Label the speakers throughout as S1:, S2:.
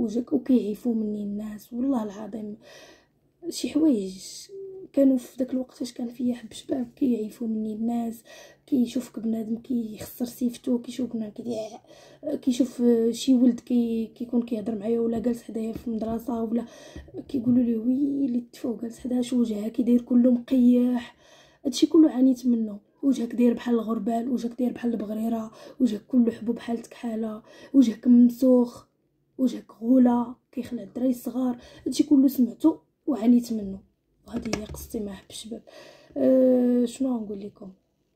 S1: وجهك وكيعيفوا مني الناس. والله العظيم شي حوايج كانوا في داك الوقت فاش كان فيا حب شباب كيعيفوا مني الناس. كيشوفك بنادم كيخسر سيفتو، كيشوف بنادم كيشوف شي ولد كيكون كيهضر معايا ولا جالس حدايا في المدرسه ولا كيقولوا لي ويلي تفوق جالس حداها شو وجهها كيداير كله مقيح. هادشي كله عانيت منه. وجهك داير بحال الغربال، وجهك داير بحال البغريره، وجهك كله حبوب بحال تكحاله، وجهك ممسوخ، وجهك غوله كيخلع الدراري الصغار. هادشي كله سمعته وعانيت منه. وهذه هي قصتي مع حب الشباب. شنو نقول لكم؟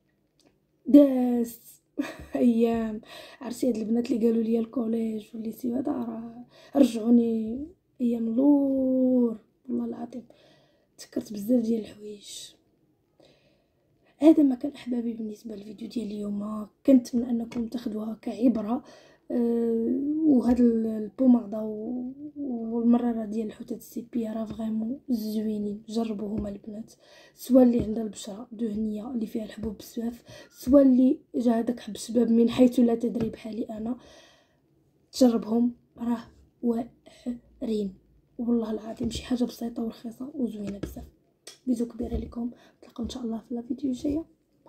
S1: داز ايام. عرفتي هاد البنات اللي قالوا لي الكوليج والليسي هذا راه رجعوني ايام اللور. والله العظيم تذكرت بزاف ديال الحوايج. هذا ما كان احبابي بالنسبه للفيديو ديال اليوم. كنتمنى انكم تاخذوها كعبره. وهذا البوماده والمراره ديال الحوتات السيبيه راه فريمون زوينين. جربوهما البنات، سواء اللي عندها البشره دهنيه اللي فيها الحبوب بزاف، سواء اللي جا هذاك حب الشباب من حيث لا تدري بحالي انا. تجربهم راه واعرين. والله العظيم شي حاجه بسيطه ورخيصه وزوينه بزاف. بيزو كبيره لكم، نتلاقاو ان شاء الله في الفيديو الجايه.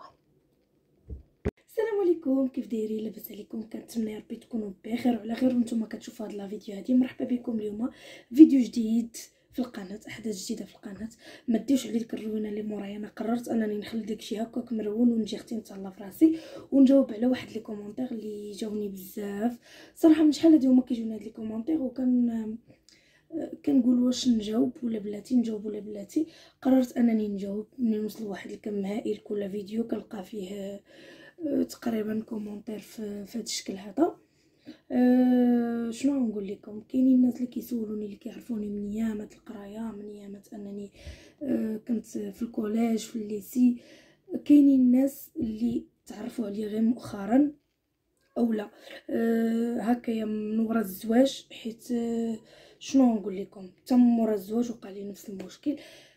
S1: السلام عليكم، كيف دايرين؟ لاباس عليكم؟ كنتمنى ربي تكونوا بخير وعلى خير وانتم كتشوفوا هذا الفيديو هذه. مرحبا بكم اليوم فيديو جديد في القناه، احداث جديده في القناه. ما ديوش على ديك الروينه اللي مورايا. انا قررت انني نخلي داكشي هكاك مرون ونجي اختي نتهلا في راسي ونجاوب على واحد لي كومونتير اللي جاوني بزاف صراحه. من شحال هادي هما كيجوني هاد لي كومونتير كنقول واش نجاوب ولا بلاتي، نجاوب ولا بلاتي. قررت انني نجاوب. ملي نوصل واحد الكم هائل كل فيديو كنلقى فيه تقريبا كومونتير في هذا الشكل هذا. شنو نقول لكم؟ كاينين الناس اللي كيسولوني اللي كيعرفوني من ايامات القرايه، من ايامات انني كنت في الكوليج في الليسي. كاينين الناس اللي تعرفوا عليا غير مؤخرا اولا هكايا من وراء الزواج. حيت شنو نقول لكم، تم مورا الزواج وقع لي نفس المشكل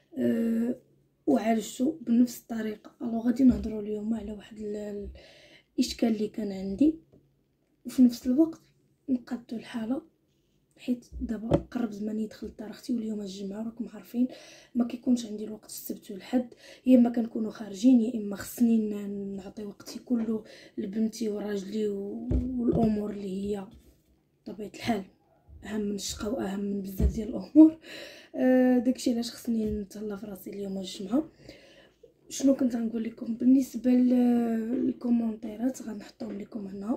S1: وعالجته بنفس الطريقه. الو غادي نهضروا اليوم على واحد الاشكال اللي كان عندي، وفي نفس الوقت نقادوا الحاله. حيت دابا قرب زماني يدخل لدار اختي واليوم الجمعه راكم عارفين ما كيكونش عندي الوقت السبت والحد. يا اما كنكونوا خارجين يا اما خصني نعطي وقتي كله لبنتي وراجلي والامور اللي هي طبيعه الحال اهم من الشقه واهم من بزاف ديال الامور. داكشي علاش خصني نتهلا في راسي اليوم الجمعه. شنو كنت غنقول لكم بالنسبه للكومونتيرات؟ غنحطهم لكم هنا.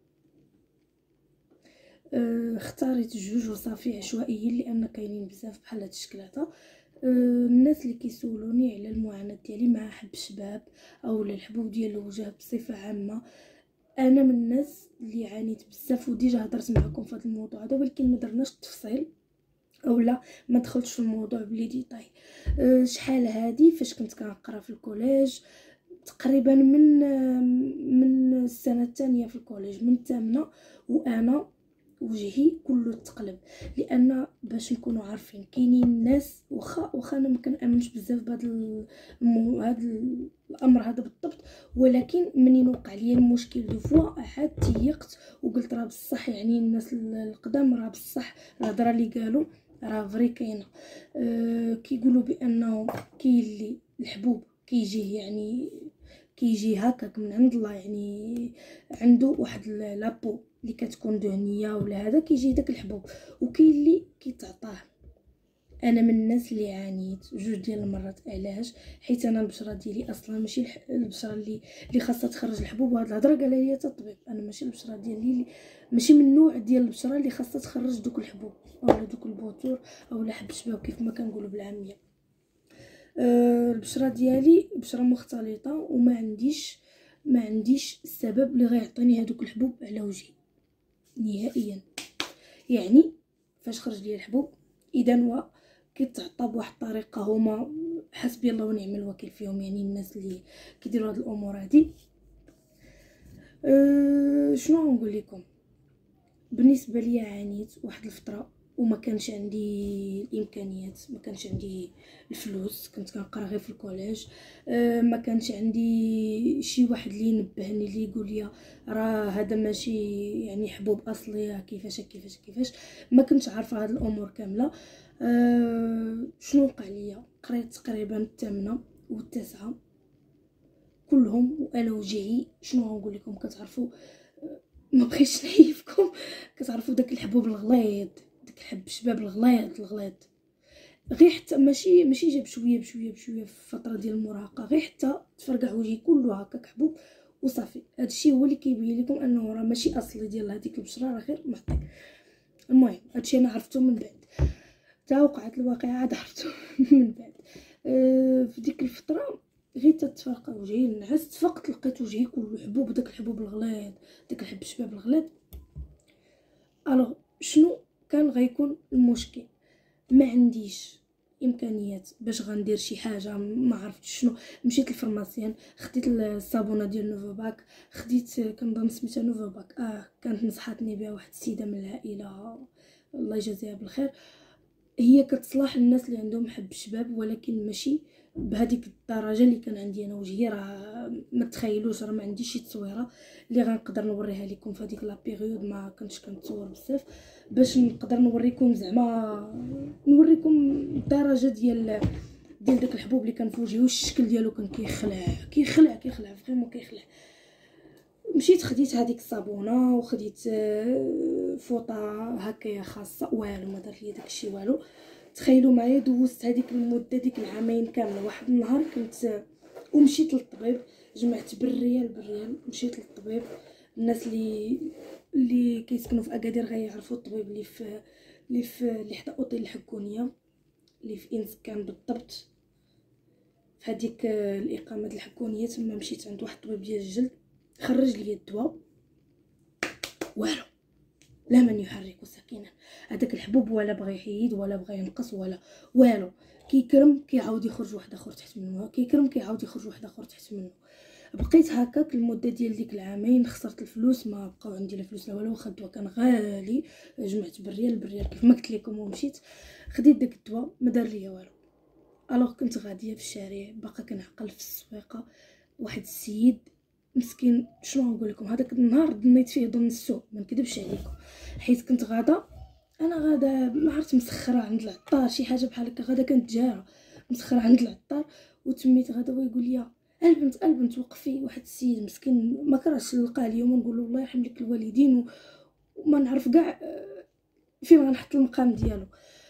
S1: اختاريت جوج وصافي عشوائيين لان كاينين بزاف بحال هاد الشكل هذا. الناس اللي كيسولوني على المعاناه ديالي مع حب الشباب او الحبوب ديال الوجه بصفه عامه، انا من الناس اللي عانيت بزاف وديجا هضرت معكم في هذا الموضوع هذا، ولكن ما درناش التفصيل اولا ما دخلتش في الموضوع بلي ديتاي. شحال هادي فاش كنت كنقرا في الكوليج تقريبا من السنه الثانيه في الكوليج من الثامنه وانا وجهي كله تقلب. لان باش نكونوا عارفين كاينين الناس واخا انا ما كنامنش بزاف بهذا الامر هذا بالضبط، ولكن منين وقع لي المشكل دو فوا عاد تيقت وقلت راه بصح يعني الناس القدام راه بصح الهضره اللي قالوا راه فري كاينه. كيقولوا بانه كاين اللي الحبوب كيجيه يعني كيجي هكاك من عند الله، يعني عنده واحد لابو اللي كتكون دهنيه ولا هذا كيجي داك الحبوب، وكاين اللي كيتعطاه. انا من الناس اللي عانيت جوج ديال المرات. علاش؟ حيت انا البشره ديالي اصلا ماشي البشره اللي خاصها تخرج الحبوب. وهاد الهضره قالها لي حتى الطبيب، انا ماشي البشره ديالي ماشي من النوع ديال البشره اللي خاصها تخرج دوك الحبوب اولا دوك البوتور اولا حب الشباب كيف ما كنقولوا بالعاميه. البشره ديالي بشره مختلطه وما عنديش السبب اللي غيعطيني هذوك الحبوب على وجهي نهائيا. يعني فاش خرج لي الحبوب اذا هو كيتعطى بواحد الطريقه هما حسبي الله ونعم الوكيل فيهم، يعني الناس اللي كيديروا هاد الامور هادي. شنو نقول لكم؟ بالنسبه لي عانيت واحد الفتره وما كانش عندي الامكانيات، ما كانش عندي الفلوس، كنت كنقرا غير في الكوليج. ما كانش عندي شي واحد اللي ينبهني اللي يقول لي راه هذا ماشي يعني حبوب اصلي كيفاش كيفاش كيفاش. ما كنتش عارفه هاد الامور كامله. شنو وقع ليا؟ قريت تقريبا الثامنه والتاسعه كلهم وانا وجعي. شنو غنقول لكم؟ كتعرفوا ما بغيتش نحيفكم، كتعرفوا داك الحبوب الغليظ، داك الحب الشباب الغليظ غير حتى ماشي جاب شويه بشويه بشويه في الفتره ديال المراهقه، غير حتى تفرقع وجهي كله هكاك حبوب وصافي. هادشي هو اللي كيبين لكم انه راه ماشي اصلي ديال هذيك البشره، راه غير معطي. المهم هادشي انا عرفتو من بعد، تا وقعت الواقعه عاد عرفتو من بعد. في ديك الفتره غير تتفرقع وجهي نعست، فقت لقيت وجهي كله حبوب، داك الحبوب الغليظ، داك الحب الشباب الغليظ. الوغ شنو كان غيكون المشكل؟ ما عنديش امكانيات باش غندير شي حاجه، ما عرفتش شنو. مشيت للفرماسيان، خديت الصابونه ديال نوفوباك، خديت كنظن سميتها نوفوباك، كانت نصحاتني بها واحد السيده من العائله الله يجازيها بالخير. هي كتصلح للناس اللي عندهم حب شباب، ولكن ماشي بهذيك الدرجه اللي كان عندي انا. وجهي راه ما تخيلوش، راه ما عنديش شي تصويره اللي غنقدر نوريها لكم في هذيك لا بيريود. ما كنتش كنتصور بزاف باش نقدر نوريكم، زعما نوريكم الدرجه ديال داك الحبوب اللي كان في وجهي، والشكل ديالو كان كيخلع فريمون كيخلع. مشيت خديت هذيك الصابونه وخديت فوطه هكايا خاصه، والو ما دار ليا داكشي والو. تخيلوا معايا دوزت هذيك المده ديك العامين كامله. واحد النهار كنت ومشيت للطبيب، جمعت بالريال مشيت للطبيب. الناس اللي كيسكنوا في اكادير غيعرفوا الطبيب اللي حدا اوطيل الحكونيه، اللي في انس كان بالضبط في هذيك الاقامه ديال الحكونيه. تما مشيت عند واحد الطبيب ديال الجلد، خرج لي الدواء والو، لا من يحرك ساكنا. هذاك الحبوب ولا بغى يحيد ولا بغى ينقص ولا والو. كيكرم كيعاود يخرج واحد اخر تحت منه، كيكرم كيعاود يخرج واحد اخر تحت منه. بقيت هكاك المده ديال ديك العامين. خسرت الفلوس، ما بقاو عندي لا فلوس لا والو. واخا الدواء كان غالي، جمعت بالريال كيف ما قلت لكم، ومشيت خديت داك الدواء ما دار ليا والو. الوغ كنت غاديه في الشارع باقا كنعقل في السويقه، واحد السيد مسكين. شنو نقول لكم؟ هذاك النهار ظنيت فيه ظن السوء، ما نكذبش عليكم، حيت كنت انا غاده ما عرفت مسخره عند العطار شي حاجه بحال هكا. غاده كانت جاره مسخره عند العطار، وتميت غاده ويقول لي البنت وقفي. واحد السيد مسكين ما كرهش نلقاه اليوم ونقول له الله يرحم لك الوالدين، وما نعرف كاع فين غنحط المقام ديالو.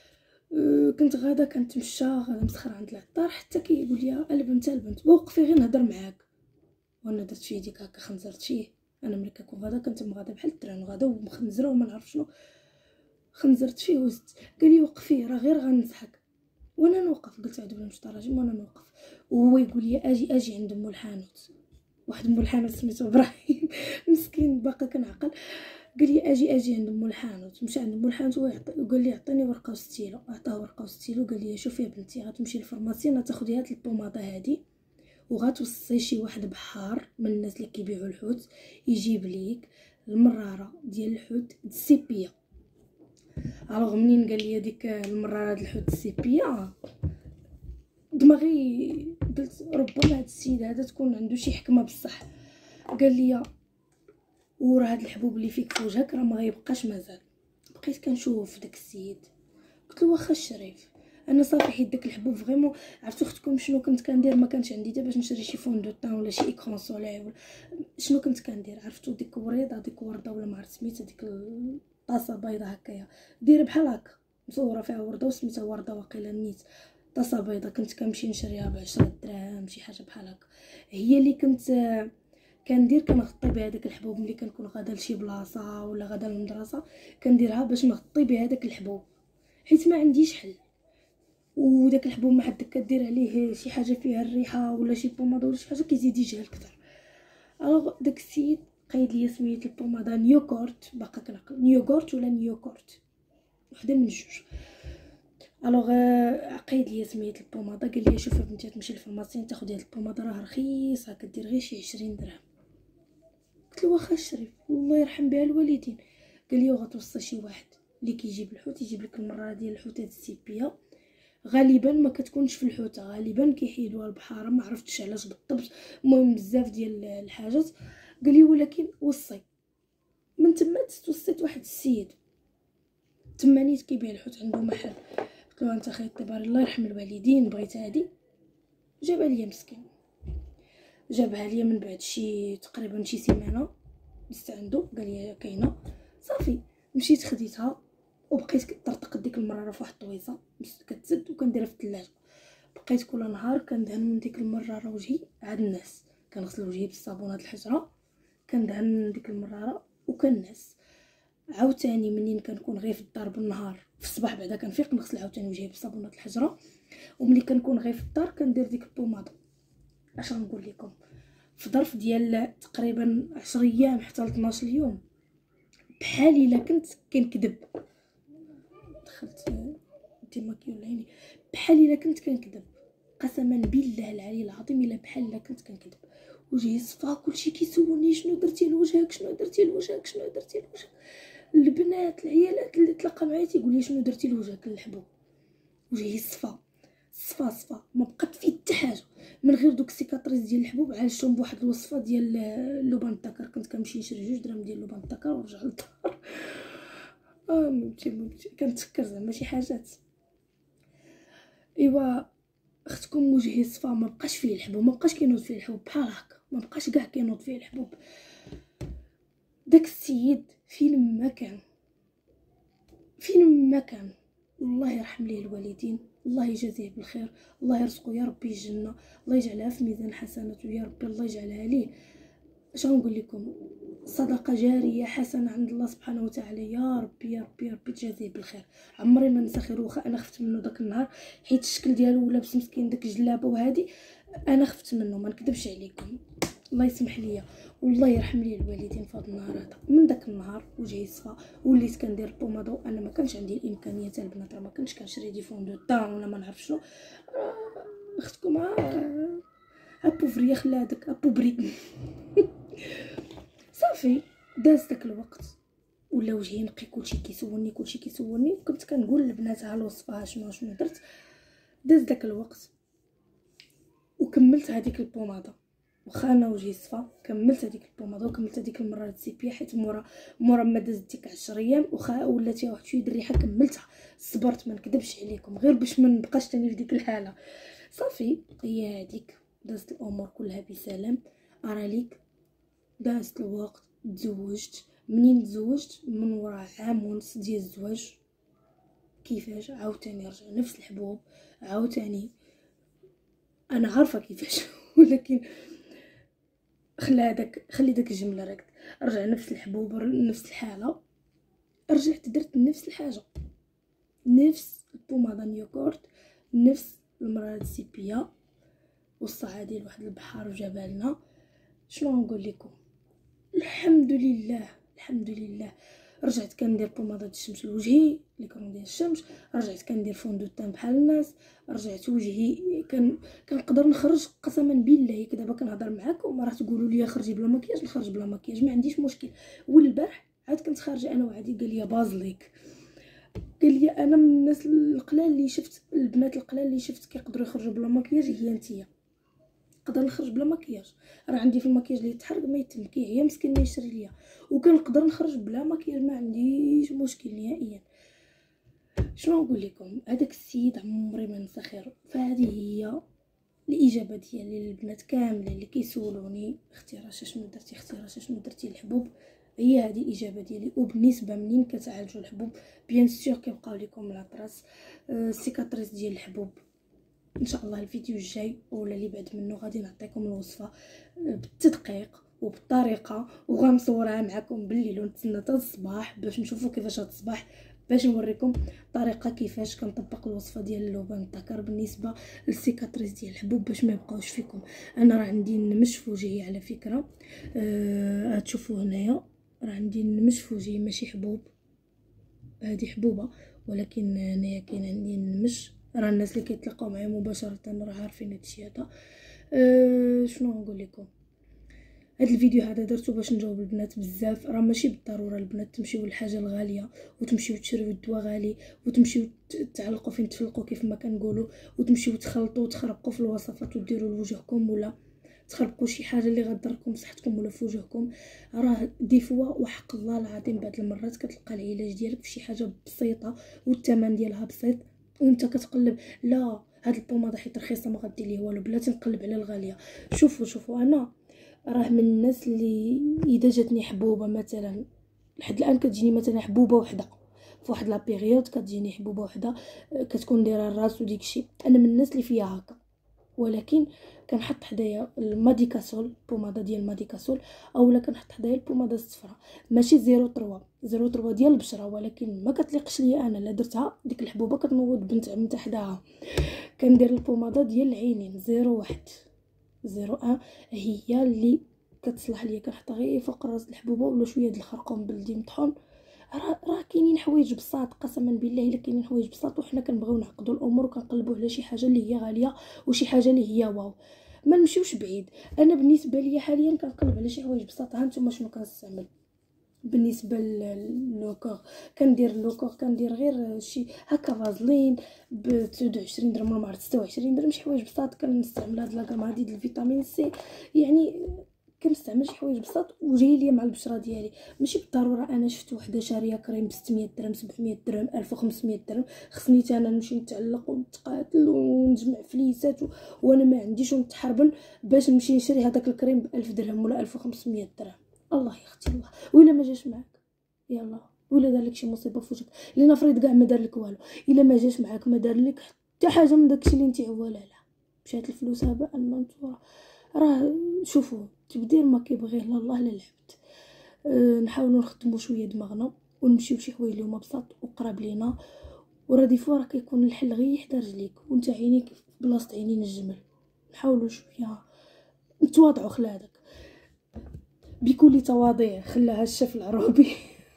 S1: كنت غاده كنتمشى غاده مسخره عند العطار، حتى كيقول لي البنت وقفي غير نهضر معاك. وانا درت فيه ديك هكا خنزرت فيه. انا ملي كنكون غاده كنتم غاده بحال التران غاده ومخنزره وما نعرف شنو، خنزرت فيه وزت. قال لي وقفي راه غير غنصحك. وانا نوقف، قلت عاد بلا مش تراجم وانا نوقف. وهو يقول لي اجي عند مول الحانوت، واحد مول الحانوت سميتو ابراهيم مسكين باقا كنعقل. قال لي اجي عند مول الحانوت. مشى عند مول الحانوت وقال لي عطيني ورقه وستيلو. عطاه ورقه وستيلو، قال لي شوفي يا بنتي غتمشي للفارماسي غتاخدي هاد البوماده هادي وغتوصي شي واحد بحار من الناس اللي كيبيعوا الحوت يجيب ليك المراره ديال الحوت السيبيه. الوغ منين قال لي ديك المراره ديال الحوت السيبيه دماغي قلت ربما هاد السيد هذا تكون عنده شي حكمه بصح. قال لي وراه هاد الحبوب اللي فيك في وجهك راه ما غيبقاش مازال. بقيت كنشوف داك السيد قلت له واخا الشريف انا صافي حيت داك الحبوب فريمون. عرفتوا اختكم شنو كنت كندير؟ ما كانش عندي باش نشري شي فون دو طون ولا شي ايكرون سولير ولا شنو كنت كندير. عرفتوا ديك وريضه ديك ورده ولا ما عرفت سميتها، ديك الطاسه بيضه هكايا دايره بحال هكا مصوره فيها ورده وسميتها ورده واقيلا نيت. طاسه بيضه كنت كنمشي نشريها ب10 دراهم شي حاجه بحال هكا. هي اللي كنت كندير كنغطي بها داك الحبوب. ملي كنكون غادا لشي بلاصه ولا غادا للمدرسه كنديرها باش نغطي بها داك الحبوب حيت ما عنديش حل. وداك الحبوب ما حدك كدير عليه شي حاجه فيها الريحه ولا شي بوماده ولا شي حاجه كيزيد يجهل اكثر. الوغ داك السيد قايد لي سميت البوماده نيوكورت، باقا كنعقل نيوغورت ولا نيوكورت وحده من الجوج. الوغ قايد لي سميت البوماده قال لي شوفي بنتي تمشي للفارماسي تاخدي هاد البوماده راه رخيصه كدير غير شي 20 درهم. قلت له واخا الشريف الله يرحم بها الوالدين. قال لي وغتوصي شي واحد اللي كيجيب الحوت يجيب لك المراره ديال الحوتات السيبيه، غالبا ما كتكونش في الحوته، غالبا كيحيدوها البحاره، ما عرفتش علاش بالضبط. المهم بزاف ديال الحاجات. قال لي ولكن وصي. من تما توصيت واحد السيد تما نيت كيبيع الحوت، عنده محل. قلت له انت خايط طيب الله يرحم الوالدين بغيت هادي، جابها ليا مسكين، جابها ليا من بعد شي تقريبا شي سيمانه دزت عنده، قال لي كاينه. صافي مشيت خديتها وبقيت كطرطق ديك المراره في واحد الطويصه كتسد وكنديرها في الثلاجه. بقيت كل نهار كندهن من ديك المراره وجهي عاد الناس، كنغسل وجهي بالصابونه د الحجره، كندهن من ديك المراره وكنعس. عاوتاني منين كنكون غير في الدار بالنهار في الصباح بعدا كنفيق نغسل عاوتاني وجهي بالصابونه د الحجره، وملي كنكون غير في الدار كندير ديك البوماده. اش غنقول لكم، في ظرف ديال تقريبا 10 ايام حتى ل 12 يوم بحال الا كنت كنكذب، دخلت ديماكيو لعيني، بحال الا كنت كنكذب، قسما بالله العلي العظيم الا بحال الا كنت كنكذب. وجهي صفا، كلشي كيسولني شنو درتي لوجهك، شنو درتي لوجهك، شنو درتي لوجهك. البنات العيالات اللي تلاقى معايا تيقول لي شنو درتي لوجهك الحبوب. وجهي صفا صفا صفا، ما بقات فيه حتى حاجه من غير دوك السيكاتريز ديال الحبوب. عالجتهم بواحد الوصفه ديال اللبان الذكر، كنت كنمشي نشري 2 درهم ديال اللبان الذكر ونرجع للدار. ممتي كنتفكر زعما شي حاجات. ايوا اختكم وجهي صفا، ما بقاش فيه الحبوب، ما بقاش كينوض فيه الحبوب بحال هكا، ما بقاش كاع كينوض فيه الحبوب. داك السيد فين ما كان، فين ما كان، الله يرحم ليه الوالدين، الله يجازيه بالخير، الله يرزقه يا ربي الجنه، الله يجعلها في ميزان حسناته يا ربي، الله يجعلها ليه. اش غنقول لكم، صدقه جاريه حسنه عند الله سبحانه وتعالى، يا ربي يا ربي يا ربي تجازيه بالخير. عمري ما ننسى خير، واخا انا خفت منه داك النهار حيت الشكل ديالو لابس مسكين داك الجلابه وهادي، انا خفت منه ما نكذبش عليكم، الله يسمح ليا والله يرحم لي الوالدين في هذا النهار هذا. من داك النهار وجهي صفا، وليت كندير البوماده. انا ما كانش عندي الامكانيه تاع البنات، راه ما كنتش كنشري دي فون دو طون ولا ما نعرف شنو. اختكم ابوفري خلا هذاك ابوبري. صافي داز داك الوقت ولا وجهي نقي، كلشي كيسولني وكنت كنقول للبنات ها الوصفه شنو درت. داز داك الوقت وكملت هذيك البوماده، واخا انا وجهي صفا كملت هذيك البوماده وكملت هذيك المره السيبيه، حيت مورا ما دازت ديك 10 ايام واخا ولات واحد شويه الريحه كملتها، صبرت ما نكذبش عليكم غير باش ما نبقاش تاني في ديك الحاله. صافي هي هذيك دازت الامور كلها بسلام. اراليك دازت الوقت، تزوجت. منين تزوجت من وراء عام ونص ديال الزواج كيفاش عاوتاني رجع نفس الحبوب، عاوتاني انا عارفه كيفاش ولكن خلي داك الجمله راك، رجع نفس الحبوب نفس الحاله، رجعت درت نفس الحاجه، نفس البوماده نيوكورت، نفس المراه السيبيه، وصاها ديال واحد البحار وجابها لنا. شنو نقول لكم، الحمد لله الحمد لله. رجعت كندير بوماده الشمس لوجهي اللي كانوا ديال الشمس، رجعت كندير فون دو تان بحال الناس، رجعت وجهي كنقدر نخرج قسما بالله. دابا كنهضر معاكم راه تقولوا لي خرجي بلا مكياج، نخرج بلا مكياج ما عنديش مشكل. والبارح عاد كنت خارجه انا وعادي، قال لي بازليك، قال لي انا من الناس القلال اللي شفت، البنات القلال اللي شفت كيقدروا يخرجوا بلا مكياج هي نتيا. نقدر نخرج بلا مكياج، راه عندي في المكياج اللي يتحرق ما يتم كيعيا مسكين ما يشري ليا، وكنقدر نخرج بلا مكياج ما عنديش مشكل نهائيا. شنو نقول لكم، هذاك السيد عمري ما ننسى خير. فهذه هي الاجابه ديالي للبنات كاملين اللي كيسولوني اختي رشا شنو درتي، اختي رشا شنو درتي الحبوب، هي هذه الاجابه ديالي. وبالنسبه منين كتعالجوا الحبوب بيان سور كيبقاو لكم لاطراس السيكاتريس ديال الحبوب. ان شاء الله الفيديو الجاي ولا اللي بعد منه غادي نعطيكم الوصفه بالتدقيق وبالطريقه، وغنصورها معكم بالليل ونتسنى حتى الصباح باش نشوفوا كيفاش هاد الصباح باش نوريكم الطريقه كيفاش كنطبق الوصفه ديال اللبان الذكر بالنسبه للسيكاتريس ديال الحبوب باش ما يبقاوش فيكم. انا راه عندي النمش في وجهي على فكره، تشوفوا هنايا راه عندي النمش في وجهي ماشي حبوب، هذه حبوبه ولكن هنايا كاين عندي النمش. راه الناس اللي كيتلاقاو معايا مباشره راه عارفين هادشي هذا. شنو نقول لكم، هذا الفيديو هذا درته باش نجاوب البنات بزاف. راه ماشي بالضروره البنات تمشيو للحاجه الغاليه وتمشيو تشريو الدواء غالي وتمشيو تعلقوا فين تفلقوا كيف ما كنقولوا، وتمشيو تخلطوا وتخربقوا في الوصفات وديروا لوجهكم، ولا تخربقوا شي حاجه اللي غضركم بصحتكم ولا في وجهكم. راه دي فوا وحق الله العظيم بعض المرات كتلقى العلاج ديالك في شي حاجه بسيطه والثمن ديالها بسيط، وانت كتقلب لا هاد البوماده حيت رخيصه ما غدير ليه والو، بلاتي نقلب على الغاليه. شوفوا انا راه من الناس اللي اذا جاتني حبوبه مثلا لحد الان كتجيني مثلا حبوبه وحده في واحد لا بيريود، كتجيني حبوبه وحده كتكون دايره الراس وديكشي، انا من الناس اللي فيها هكا. ولكن كنحط حدايا الماديكاسول، بوماده ديال الماديكاسول، اولا كنحط حدايا البوماده الصفراء ماشي 03 ديال البشره، ولكن ما كتليقش ليا انا. لا درتها ديك الحبوبه كتنوض بنت عمتها حداها. كندير البوماده ديال العينين 01 هي اللي كتصلح ليا، كنحطها غير فوق راس الحبوبه ولا شويه د الخرقوم بلدي مطحون. راه كاينين حوايج بساط قسما بالله الا كاينين حوايج بساط، وحنا كنبغيو نعقدوا الامور وكنقلبوا على شي حاجه اللي هي غاليه وشي حاجه اللي هي واو. ما نمشيوش بعيد. انا بالنسبه ليا حاليا كنقلب على شي حوايج بساط. ها نتوما شنو كنستعمل بالنسبه للوكور؟ كندير اللوكور كندير غير شي هكا فازلين ب 29 درهم ولا 26 درهم، شي حوايج بساط. كنستعمل هاد لاكام هادي ديال الفيتامين سي، يعني كنستعمل شي حوايج بساط وجاي ليا مع البشره ديالي. ماشي بالضروره انا شفت وحده شاريه كريم ب 600 درهم 700 درهم 1500 درهم خصني حتى انا نمشي نتعلق ونتقاتل ونجمع فليسات وانا ما عنديش ونتحربن باش نمشي نشري هذاك الكريم ب 1000 درهم ولا 1500 درهم. الله يا اختي الله. وإلا ما جاش معاك يلا، ولا دار لك شي مصيبه في وجهك، لنفرض كاع ما دار لك والو، الا ما جاش معاك ما دار لك حتى حاجه من داكشي اللي انت عواله له، مشات الفلوس هباء منثورا. راه شوفوا التبدير ما كيبغيه لا الله لا العبد. نحاولوا نخدموا شويه دماغنا ونمشيو شي حوايج اللي هما بساط وقراب لينا، وراه دي فوا راه كيكون الحل غير حدا رجليك وانت عينيك في بلاصه عينين الجمل. نحاولوا شويه نتواضعوا. خلادك بكل تواضع خلاها الشيف العروبي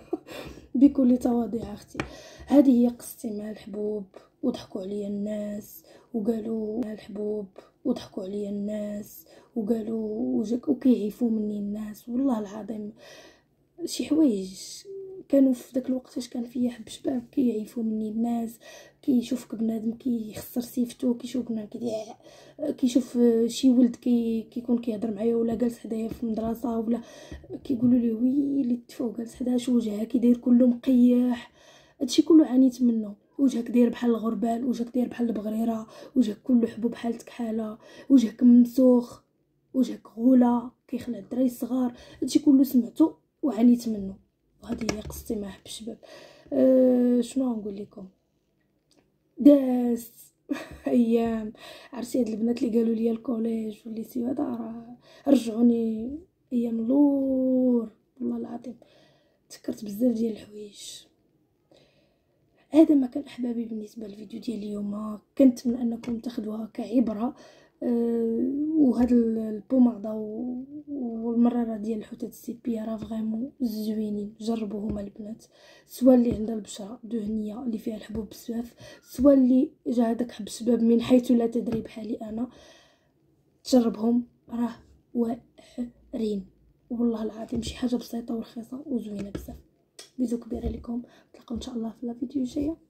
S1: بكل تواضع اختي. هذه هي قصتي مع الحبوب. وضحكوا عليا الناس وقالوا مع الحبوب، وضحكوا عليا الناس وقالوا وجاك وكيعيفوا مني الناس. والله العظيم شي حوايج كانوا في داك الوقت فاش كان فيا حب شباب كيعيفوا مني الناس. كيشوفك بنادم كيخسر سيفتو، كيشوف بنادم كيشوف شي ولد كيكون كيهضر معايا ولا جالس حدايا في المدرسه ولا كيقولوا لي وي اللي تفوق جالس حداها شو وجهها كيداير كله مقيح. هادشي كله عانيت منه. وجهك داير بحال الغربال، وجهك داير بحال البغريره، وجهك كله حبوب حالتك حاله، وجهك ممسوخ، وجهك غوله كيخلع الدراري الصغار. هادشي كله سمعته وعانيت منه. وهذه هي قصتي مع حب الشباب. شنو نقول لكم؟ داس ايام عرفتي هاد البنات اللي قالوا لي الكوليج والليسي هذا راه رجعوني ايام اللور. والله العظيم تذكرت بزاف ديال الحوايج. هذا ما كان احبابي بالنسبه للفيديو ديال اليوم. كنتمنى انكم تاخذوها كعبره. وهاد البوماده والمراره ديال الحوتات السيبيه راه فريمون زوينين، جربوهم البنات، سواء اللي عندها البشره دهنيه اللي فيها الحبوب بزاف، سواء اللي جا هذاك حب الشباب من حيث لا تدري بحالي انا. تجربهم راه واعرين والله العظيم. شي حاجه بسيطه ورخيصه وزوينه بزاف. بيزو كبيره لكم، نتلاقاو ان شاء الله في الفيديو الجايه.